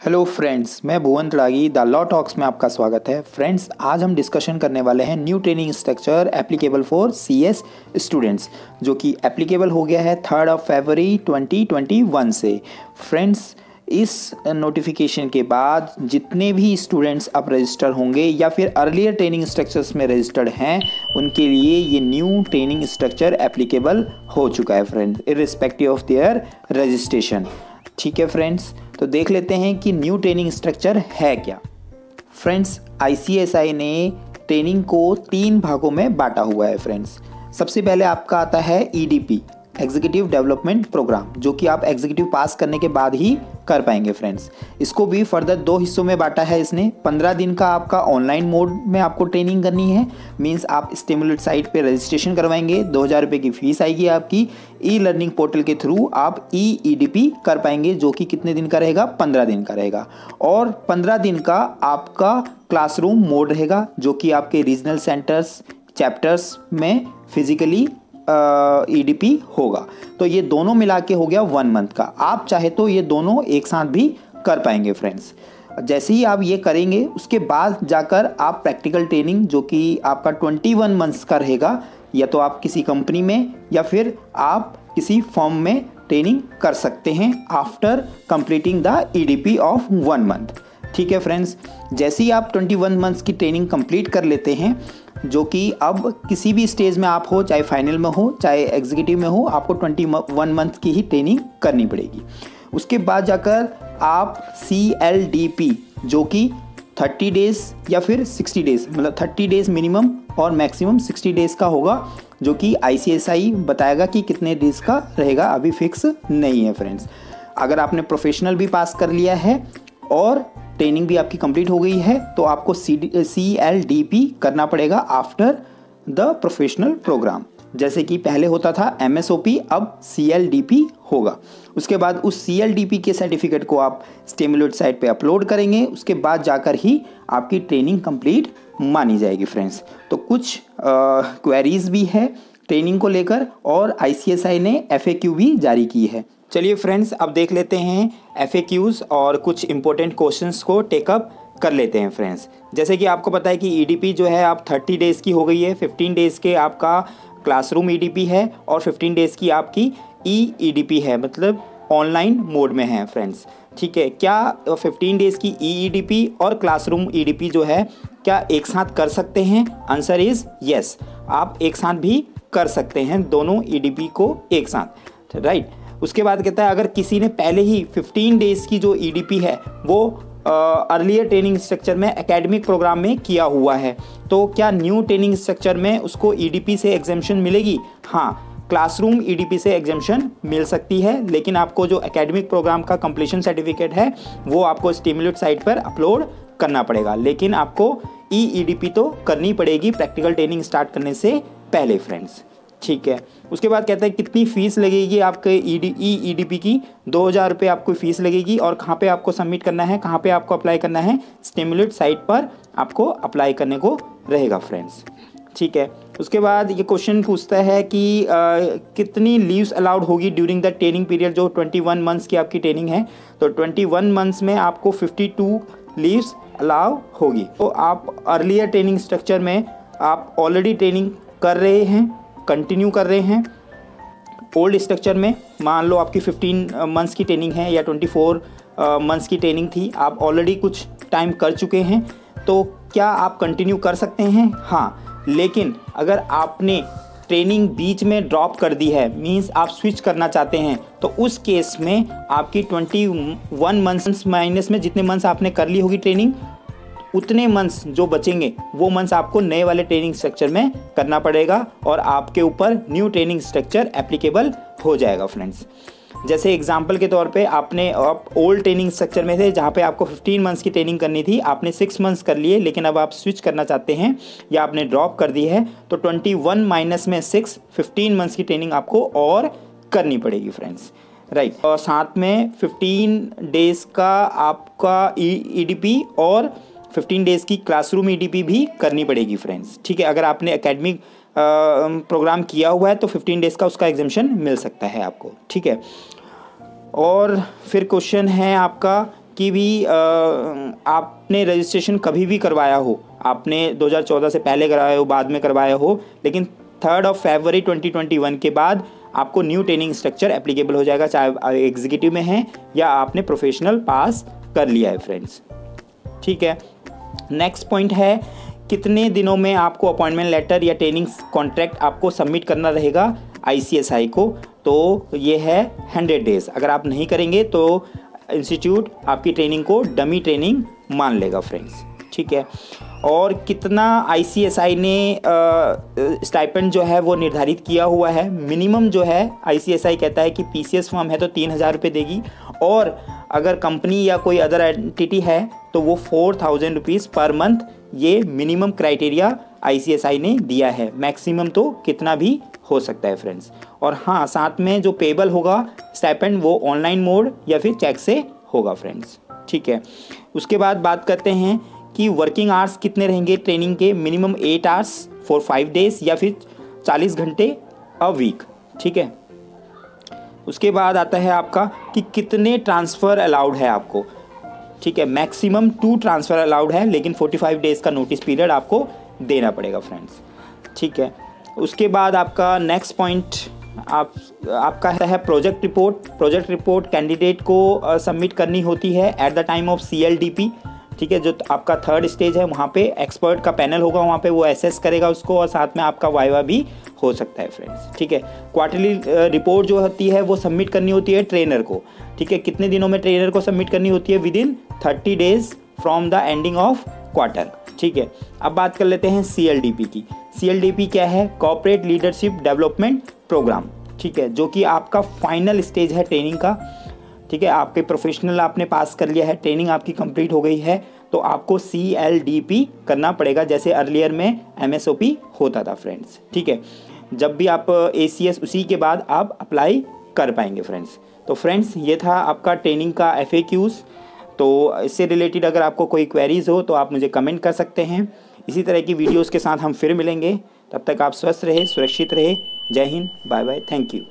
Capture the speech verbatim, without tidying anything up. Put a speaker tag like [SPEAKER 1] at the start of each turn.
[SPEAKER 1] Hello friends, मैं Bhuvan Tadagi the law talks में आपका स्वागत है। फ्रेंड्स, आज हम डिस्कशन करने वाले हैं new training structure applicable for CS students, जो कि एप्लीकेबल हो गया है third of February twenty twenty one से। फ्रेंड्स, इस नोटिफिकेशन के बाद जितने भी स्टूडेंट्स अब रजिस्टर होंगे या फिर अर्लियर ट्रेनिंग स्ट्रक्चर्स में रजिस्टर्ड हैं, उनके लिए ये न्यू ट्रेनिंग स्ट्रक्चर एप्लीकेबल हो चुका है friends, irrespective of their registration. ठीक है फ्रेंड्स, तो देख लेते हैं कि न्यू ट्रेनिंग स्ट्रक्चर है क्या। फ्रेंड्स, आईसीएसआई ने ट्रेनिंग को तीन भागों में बांटा हुआ है फ्रेंड्स। सबसे पहले आपका आता है ईडीपी, एग्जीक्यूटिव डेवलपमेंट प्रोग्राम, जो कि आप एग्जीक्यूटिव पास करने के बाद ही कर पाएंगे फ्रेंड्स। इसको भी फर्दर दो हिस्सों में बांटा है इसने। पंद्रह दिन का आपका ऑनलाइन मोड में आपको ट्रेनिंग करनी है, मींस आप स्टिमुलेट साइट पे रजिस्ट्रेशन करवाएंगे, दो हज़ार रुपये की फीस आएगी आपकी। ई लर्निंग पोर्टल के थ्रू आप ई ईडीपी कर पाएंगे, जो कि कितने दिन का रहेगा, पंद्रह दिन का रहेगा। और पंद्रह दिन का आपका क्लासरूम मोड रहेगा, जो कि आपके रीजनल सेंटर्स चैप्टर्स में फिजिकली ईडीपी uh, होगा। तो ये दोनों मिला के हो गया वन मंथ का। आप चाहे तो ये दोनों एक साथ भी कर पाएंगे फ्रेंड्स। जैसे ही आप ये करेंगे, उसके बाद जाकर आप प्रैक्टिकल ट्रेनिंग, जो कि आपका ट्वेंटी वन मंथ्स का रहेगा, या तो आप किसी कंपनी में या फिर आप किसी फर्म में ट्रेनिंग कर सकते हैं after completing the EDP of one month. ठीक है फ्रेंड्स, जैसे ही आप ट्वेंटी वन मंथ्स की ट्रेनिंग कंप्लीट कर लेते हैं, जो कि अब किसी भी स्टेज में आप हो, चाहे फाइनल में हो चाहे एग्जीक्यूटिव में हो, आपको ट्वेंटी वन मंथ की ही ट्रेनिंग करनी पड़ेगी। उसके बाद जाकर आप सी एल डी पी, जो कि थर्टी डेज या फिर सिक्सटी डेज, मतलब थर्टी डेज मिनिमम और मैक्सिमम सिक्सटी डेज का होगा, जो कि आईसीएसआई बताएगा कि कितने डेज का रहेगा, अभी फिक्स नहीं है फ्रेंड्स। अगर आपने प्रोफेशनल भी पास कर लिया है और ट्रेनिंग भी आपकी कंप्लीट हो गई है, तो आपको सी एल डी पी करना पड़ेगा आफ्टर द प्रोफेशनल प्रोग्राम। जैसे कि पहले होता था एम एस ओ पी, अब सी एल डी पी होगा। उसके बाद उस सी एल डी पी के सर्टिफिकेट को आप स्टिमुलेट साइट पे अपलोड करेंगे, उसके बाद जाकर ही आपकी ट्रेनिंग कंप्लीट मानी जाएगी फ्रेंड्स। तो कुछ क्वेरीज भी है ट्रेनिंग को लेकर, और आईसीएसआई ने एफ ए क्यू भी जारी की है। चलिए फ्रेंड्स, अब देख लेते हैं एफ ए क्यूज़ और कुछ इंपॉर्टेंट क्वेश्चंस को टेकअप कर लेते हैं फ्रेंड्स। जैसे कि आपको पता है कि ईडीपी जो है आप थर्टी डेज़ की हो गई है, फिफ्टीन डेज़ के आपका क्लासरूम ईडीपी है और फिफ्टीन डेज़ की आपकी ई ईडीपी है, मतलब ऑनलाइन मोड में है फ्रेंड्स। ठीक है, क्या फिफ्टीन डेज़ की ई ईडीपी और क्लासरूम ईडीपी जो है क्या एक साथ कर सकते हैं? आंसर इज़ येस, आप एक साथ भी कर सकते हैं दोनों ईडीपी को एक साथ, राइट। उसके बाद कहता है, अगर किसी ने पहले ही फिफ्टीन डेज़ की जो ईडीपी है वो अर्लियर ट्रेनिंग स्ट्रक्चर में एकेडमिक प्रोग्राम में किया हुआ है, तो क्या न्यू ट्रेनिंग स्ट्रक्चर में उसको ईडीपी से एग्जेम्पशन मिलेगी? हाँ, क्लासरूम ईडीपी से एग्जेम्पशन मिल सकती है, लेकिन आपको जो एकेडमिक प्रोग्राम का कंप्लीशन सर्टिफिकेट है वो आपको स्टिमुलेट साइट पर अपलोड करना पड़ेगा, लेकिन आपको ई ईडीपी तो करनी पड़ेगी प्रैक्टिकल ट्रेनिंग स्टार्ट करने से पहले फ्रेंड्स। ठीक है, उसके बाद कहता है कितनी फ़ीस लगेगी आपके ई डी ई ईडीपी की? दो हज़ार रुपये आपको फ़ीस लगेगी। और कहाँ पे आपको सबमिट करना है, कहाँ पे आपको अप्लाई करना है? स्टिमुलेट साइट पर आपको अप्लाई करने को रहेगा फ्रेंड्स। ठीक है, उसके बाद ये क्वेश्चन पूछता है कि आ, कितनी लीव्स अलाउड होगी ड्यूरिंग द ट्रेनिंग पीरियड, जो ट्वेंटी वन मंथ्स की आपकी ट्रेनिंग है। तो ट्वेंटी वन मंथ्स में आपको फिफ्टी टू लीव्स अलाउ होगी। तो आप अर्लियर ट्रेनिंग स्ट्रक्चर में आप ऑलरेडी ट्रेनिंग कर रहे हैं, कंटिन्यू कर रहे हैं। ओल्ड स्ट्रक्चर में मान लो आपकी फिफ्टीन मंथ्स की ट्रेनिंग है या ट्वेंटी फोर मंथ्स की ट्रेनिंग थी, आप ऑलरेडी कुछ टाइम कर चुके हैं, तो क्या आप कंटिन्यू कर सकते हैं? हाँ, लेकिन अगर आपने ट्रेनिंग बीच में ड्रॉप कर दी है, मींस आप स्विच करना चाहते हैं, तो उस केस में आपकी ट्वेंटी वन मंथ्स माइनस में जितने मंथ्स आपने कर ली होगी ट्रेनिंग, उतने मंथ्स जो बचेंगे वो मंथ्स आपको नए वाले ट्रेनिंग स्ट्रक्चर में करना पड़ेगा, और आपके ऊपर न्यू ट्रेनिंग स्ट्रक्चर एप्लीकेबल हो जाएगा फ्रेंड्स। जैसे एग्जांपल के तौर पे आपने आप ओल्ड ट्रेनिंग स्ट्रक्चर में थे, जहाँ पे आपको फिफ्टीन मंथ्स की ट्रेनिंग करनी थी, आपने सिक्स मंथ्स कर लिए, लेकिन अब आप स्विच करना चाहते हैं या आपने ड्रॉप कर दी है, तो ट्वेंटी वन माइनस में सिक्स, फिफ्टीन मंथ्स की ट्रेनिंग आपको और करनी पड़ेगी फ्रेंड्स, राइट। और साथ में फिफ्टीन डेज़ का आपका ई ईडीपी और फिफ्टीन डेज़ की क्लासरूम ईडीपी भी करनी पड़ेगी फ्रेंड्स। ठीक है, अगर आपने एकेडमिक प्रोग्राम किया हुआ है तो फिफ्टीन डेज़ का उसका एग्जेम्पशन मिल सकता है आपको। ठीक है, और फिर क्वेश्चन है आपका की भी आ, आपने रजिस्ट्रेशन कभी भी करवाया हो, आपने दो हज़ार चौदह से पहले करवाया हो, बाद में करवाया हो, लेकिन third of February twenty twenty one के बाद आपको न्यू ट्रेनिंग स्ट्रक्चर एप्लीकेबल हो जाएगा, चाहे एग्जीक्यूटिव में है या आपने प्रोफेशनल पास कर लिया है फ्रेंड्स। ठीक है, नेक्स्ट पॉइंट है कितने दिनों में आपको अपॉइंटमेंट लेटर या ट्रेनिंग कॉन्ट्रैक्ट आपको सबमिट करना रहेगा आई सी एस आई को। तो ये है हंड्रेड डेज। अगर आप नहीं करेंगे तो इंस्टीट्यूट आपकी ट्रेनिंग को डमी ट्रेनिंग मान लेगा फ्रेंड्स। ठीक है, और कितना आई सी एस आई ने स्टाइपेंड जो है वो निर्धारित किया हुआ है। मिनिमम जो है आई सी एस आई कहता है कि पी सी एस फर्म है तो तीन हज़ार रुपये देगी, और अगर कंपनी या कोई अदर एंटिटी है तो वो four thousand rupees per month, ये minimum criteria I C S I ने दिया है। मैक्सिमम तो कितना भी हो सकता है फ्रेंड्स। और हाँ, साथ में जो पेबल होगा स्टाइपेंड वो ऑनलाइन मोड या फिर चेक से होगा फ्रेंड्स। ठीक है, उसके बाद बात करते हैं कि वर्किंग आवर्स कितने रहेंगे ट्रेनिंग के। Minimum eight hours for five days या फिर चालीस घंटे अ वीक। ठीक है, उसके बाद आता है आपका कि कितने ट्रांसफ़र अलाउड है आपको। ठीक है, मैक्सिमम टू ट्रांसफ़र अलाउड है, लेकिन पैंतालीस डेज़ का नोटिस पीरियड आपको देना पड़ेगा फ्रेंड्स। ठीक है, उसके बाद आपका नेक्स्ट पॉइंट आप आपका है project report. Project report candidate को सबमिट uh, करनी होती है at the time of C L D P. ठीक है, जो आपका थर्ड स्टेज है वहाँ पे एक्सपर्ट का पैनल होगा, वहाँ पे वो एसेस करेगा उसको, और साथ में आपका वाइवा भी हो सकता है फ्रेंड्स। ठीक है, क्वार्टरली रिपोर्ट जो होती है वो सबमिट करनी होती है ट्रेनर को। ठीक है, कितने दिनों में ट्रेनर को सबमिट करनी होती है? Within thirty days from the ending of quarter. ठीक है, अब बात कर लेते हैं सी एल डी पी की। सी एल डी पी क्या है? Corporate leadership development programme. ठीक है, जो कि आपका फाइनल स्टेज है ट्रेनिंग का। ठीक है, आपके प्रोफेशनल आपने पास कर लिया है, ट्रेनिंग आपकी कंप्लीट हो गई है, तो आपको सी एल डी पी करना पड़ेगा, जैसे अर्लियर में एम एस ओ पी होता था फ्रेंड्स। ठीक है, जब भी आप ए सी एस उसी के बाद आप अप्लाई कर पाएंगे फ्रेंड्स। तो फ्रेंड्स, ये था आपका ट्रेनिंग का एफ ए क्यूज़। तो इससे रिलेटेड अगर आपको कोई क्वेरीज़ हो तो आप मुझे कमेंट कर सकते हैं। इसी तरह की वीडियोज़ के साथ हम फिर मिलेंगे, तब तक आप स्वस्थ रहे, सुरक्षित रहे। जय Hind, bye bye, thank you.